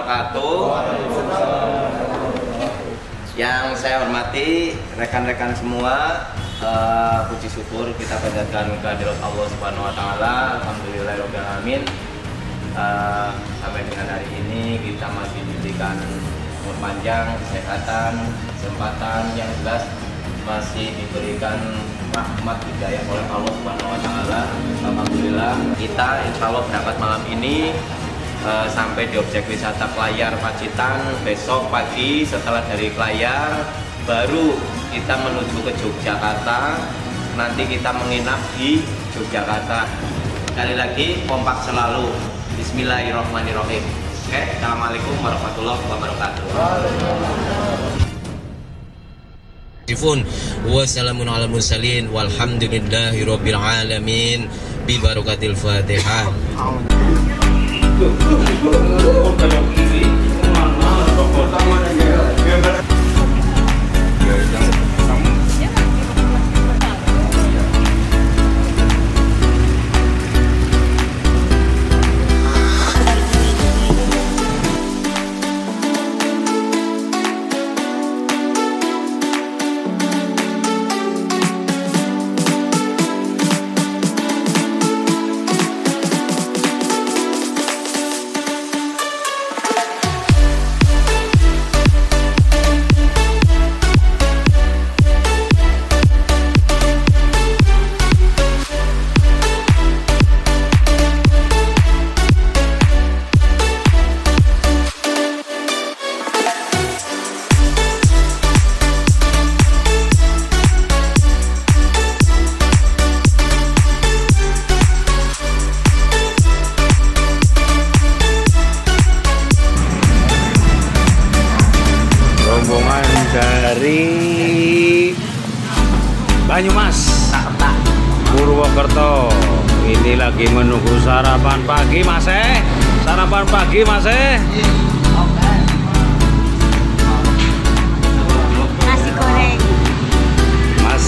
wabarakatuh. Yang saya hormati rekan-rekan semua, puji syukur kita panjatkan kehadirat Allah Subhanahu wa taala. Alhamdulillahirabbil alamin. Sampai dengan hari ini kita masih diberikan umur panjang, kesehatan, kesempatan yang jelas masih diberikan rahmat hidayah oleh Allah Subhanahu wa taala. Alhamdulillah kita insya Allah berangkat malam ini sampai di objek wisata Klayar Pacitan besok pagi. Setelah dari Klayar baru kita menuju ke Yogyakarta, nanti kita menginap di Yogyakarta. Sekali lagi kompak selalu. Bismillahirrahmanirrahim. Oke, assalamualaikum warahmatullahi wabarakatuh. Wassalamun ala mursalin walhamdulillahirabbil alamin bi barakatil Fatihah. Dari Banyumas, Purwokerto. Ini lagi menunggu sarapan pagi, Mas. Sarapan pagi, Mas. Nasi goreng. Mas.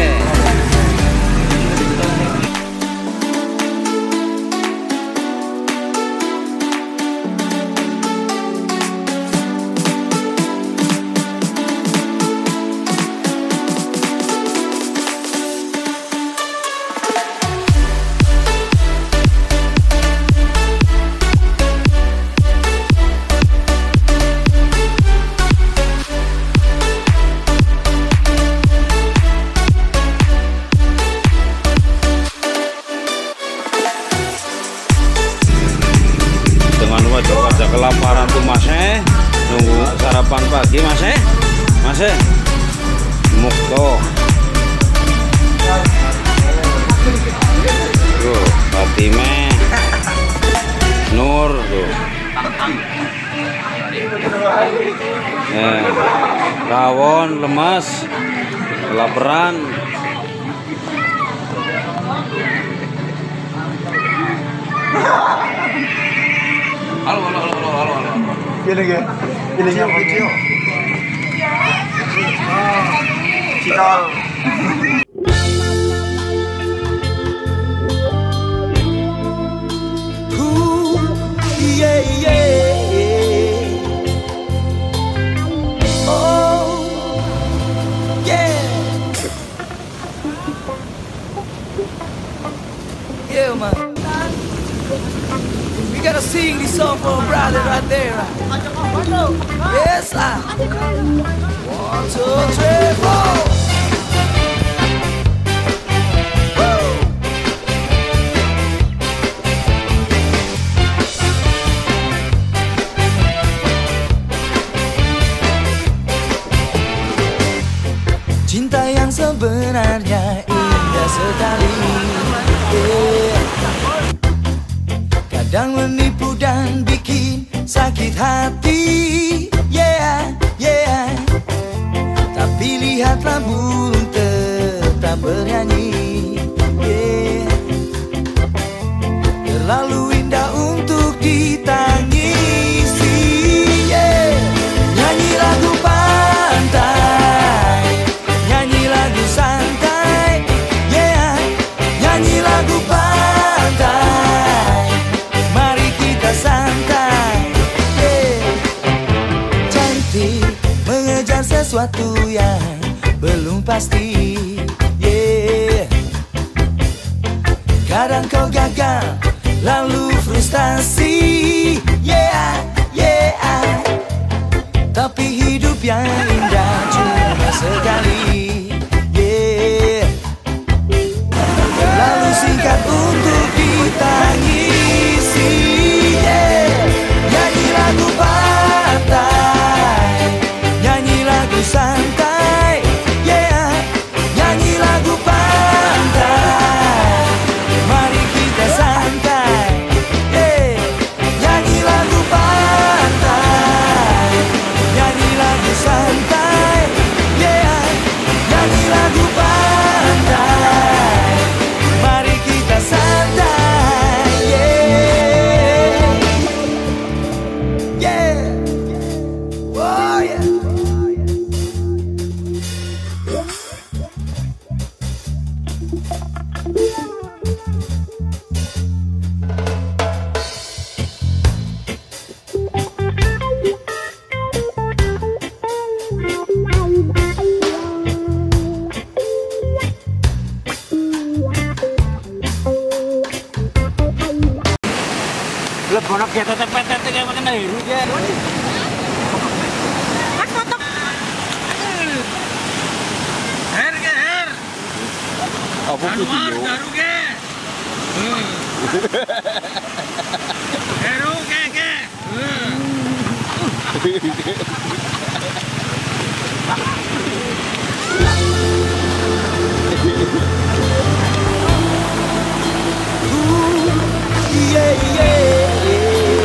Pada kelaparan tuh Mas, nunggu sarapan pagi Mas. Mukto tuh, Fatime Nur tuh, rawon lemas kelaparan. Halo. Gini yang video. Citol. Yeah, man. We gotta sing this song for a brother right there. Yes, I. 1, 2, 3, 4. Cinta yang sebenarnya indah sekali. Kadang menipu dan bikin sakit hati. Tapi lihatlah burung tetap bernyanyi. Terlalu indah untuk ditangisi. Nyanyi lagu pantai, nyanyi lagu santai. Nyanyi lagu pantai, mari kita santai. sesuatu yang belum pasti. Yeah. Kadang kau gagal, lalu frustasi. Yeah, yeah. Tapi hidup yang indah cuma sekali. Yeah. Lalu singkat untuk ditangisi. Yeah. Nyanyi lagu pantai, nyanyi lagu santai. Yeah. Nyanyi lagu pantai, mari kita santai. Yeah. Nyanyi lagu pantai, nyanyi lagu santai. Yeah. Nyanyi lagu pantai, mari kita santai. Yeah. Yeah. Oh yeah. Lebih kita tepet-tepet kayak mana nih? Mas foto. Her ke her. Apa video? Garu ke. Heru ke. Yeah, yeah, yeah.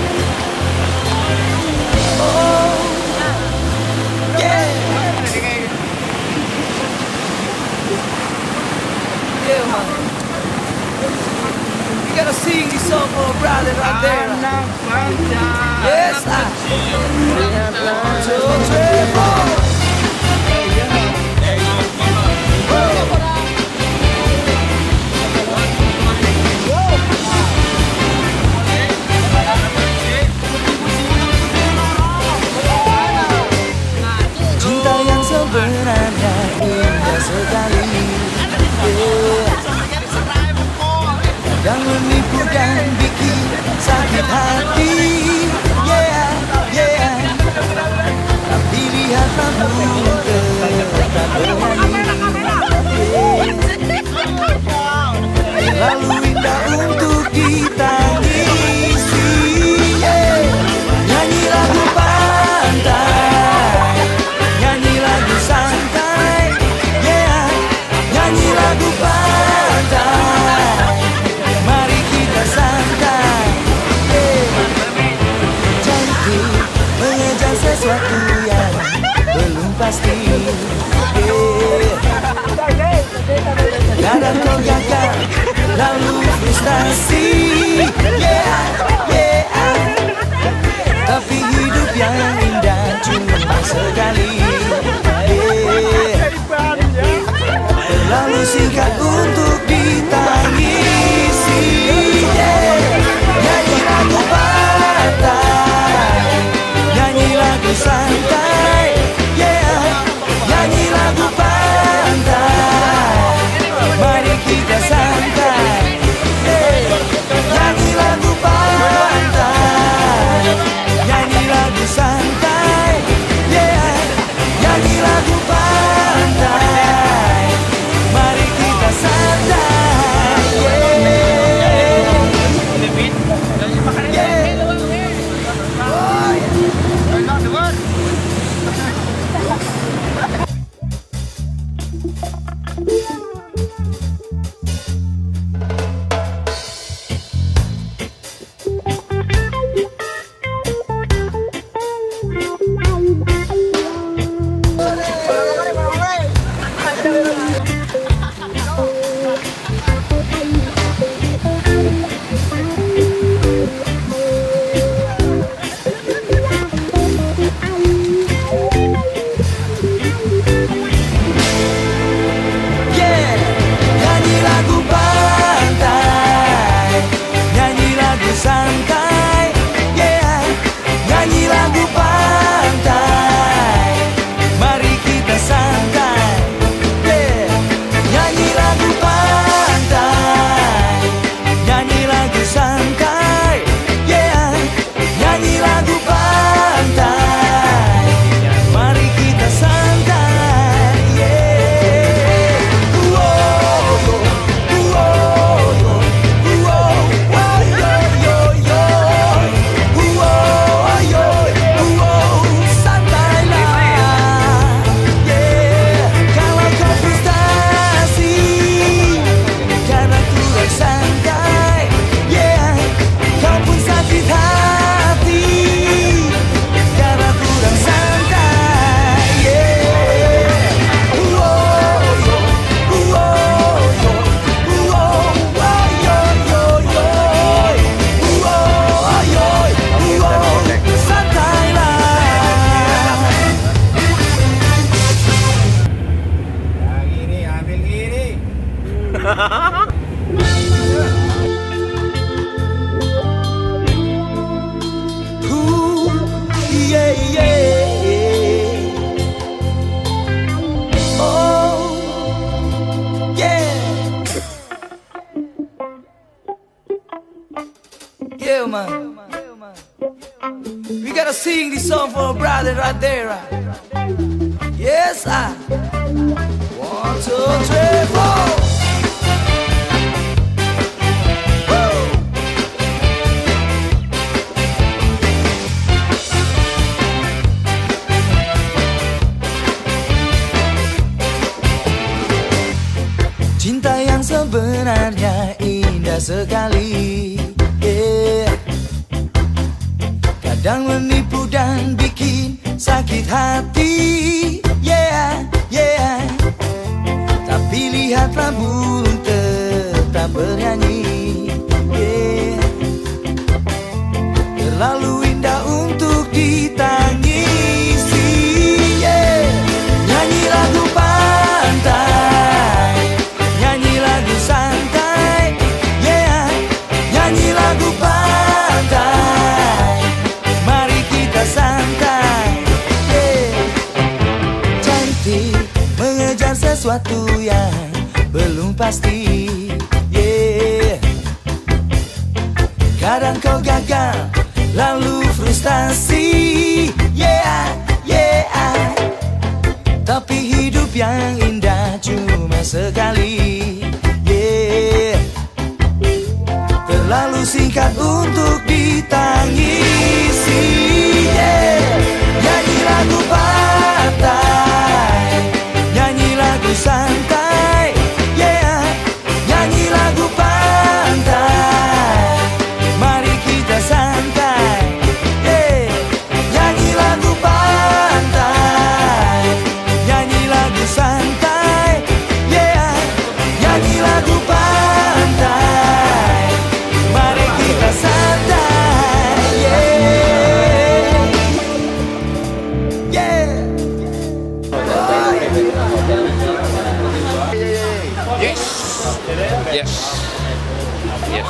Oh, yeah. Yeah, man. You gotta sing this song for a brother right there. Yes, I. 1, 2, 3, 4. Cinta yang sebenarnya indah sekali. Yang menipu dan bikin sakit hati. Yeah, yeah. Tapi lihatlah burung tetap bernyanyi. Yeah. Lalu indah untuk ditangisi. Yeah. Nyanyi lagu pantai, nyanyi lagu santai. Yeah. Nyanyi lagu pantai, mari kita santai. Yeah. Cantik mengejar sesuatu yang belum pasti. Yeah. Kadang kau gagal, lalu frustasi. Yeah, yeah. Tapi hidup yang indah cuma sekali. Yeah. Lalu singkat untuk ditangisi. Yeah. Nyanyi lagu pantai, nyanyi lagu santai. Yeah. Nyanyi lagu pantai, mari kita santai. Yeah. Nyanyi lagu pantai, nyanyi lagu santai. Yeah. Nyanyi lagu pantai, mari kita santai. Yeah. Yeah. Oh, yeah. Ooh, yeah, yeah. Oh, yeah. Yeah, man. We gotta sing this song for our brother right there. Yes, I. 1, 2, 3, 4. Cinta yang sebenarnya indah sekali, yeah. Kadang menipu dan bikin sakit hati, yeah, yeah. Tapi lihatlah burung tetap bernyanyi, yeah. Terlalu indah untuk ditangisi, yeah. Nyanyi lagu pantai, nyanyi lagu santai, yeah. Nyanyi lagu pantai, mari kita santai, yeah. Cantik mengejar sesuatu yang belum pasti, yeah. Kadang kau gagal lalu frustasi, yeah, yeah. Tapi hidup yang indah cuma sekali, yeah. Terlalu singkat untuk ditangisi, yeah. Nyanyi lagu pantai, nyanyi lagu santai, yeah. Nyanyi lagu pantai, mari kita santai, yeah. Nyanyi lagu pantai, nyanyi lagu santai, yeah. Nyanyi lagu pantai, mari kita santai, yeah. Yeah. Yes. Yes. Yes.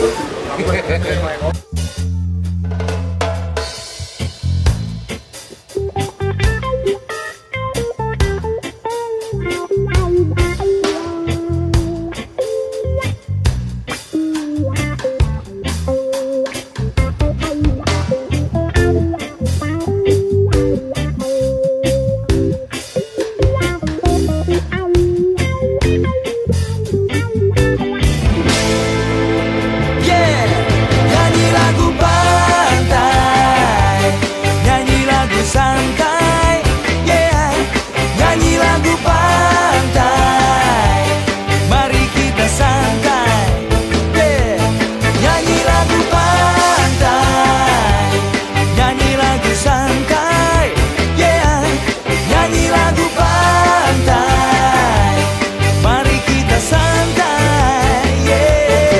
Yeah, nyanyi lagu pantai, nyanyi lagu santai, yeah. Nyanyi lagu pantai, mari kita santai, yeah. Nyanyi lagu pantai, nyanyi lagu santai, yeah. Nyanyi lagu pantai, mari kita santai, yeah.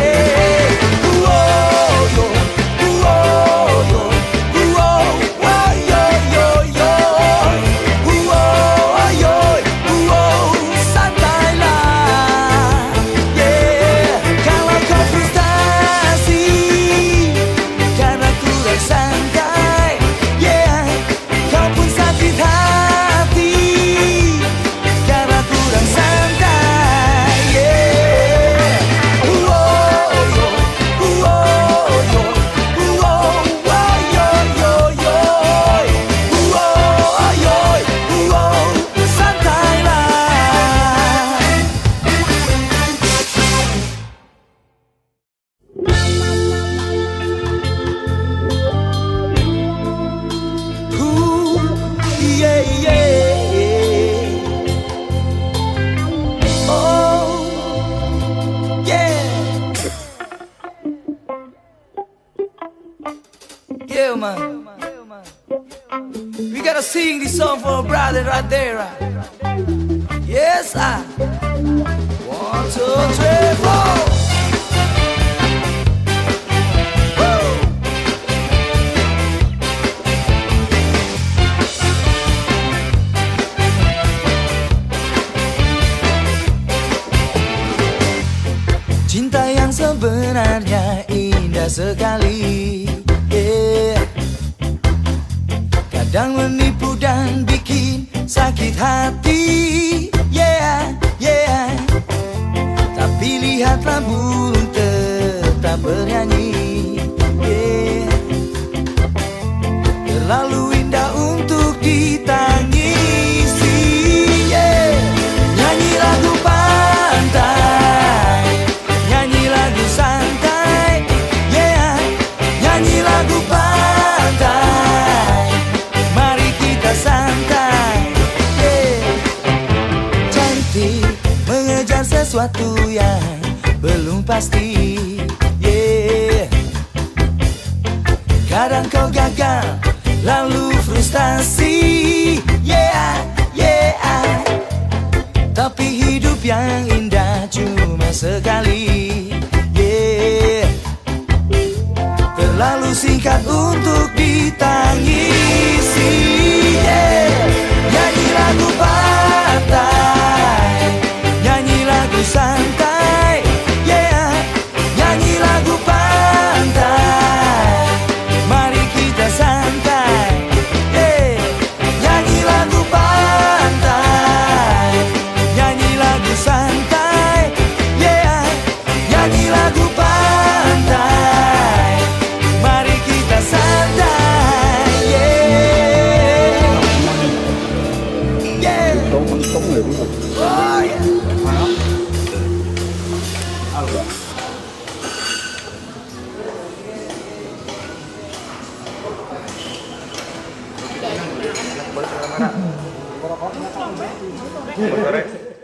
Yeah, man. We gotta sing this song for our brother right there. Yes, I. 1, 2, 3, 4. sebenarnya indah sekali, yeah. Kadang menipu dan bikin sakit hati, yeah, yeah. Tapi lihatlah burung tetap bernyanyi, yeah. Terlalu indah untuk ditangisi, yeah. Nyanyi lagu pantai, nyanyi lagu santai, yeah. Nyanyi lagu pantai, mari kita santai, yeah. Cantik mengejar sesuatu yang belum pasti, yeah. Kadang kau gagal lalu frustasi, yeah, yeah. Tapi hidup yang indah cuma sekali, yeah. Terlalu singkat untuk ditangisi, yeah. Nyanyi lagu pantai, nyanyi lagu santai, yeah. Nyanyi lagu pantai, mari kita santai, yeah. Nyanyi lagu pantai, nyanyi lagu santai, yeah. Nyanyi lagu pantai, mari kita santai, yeah. Yeah. Oh, yeah. Boleh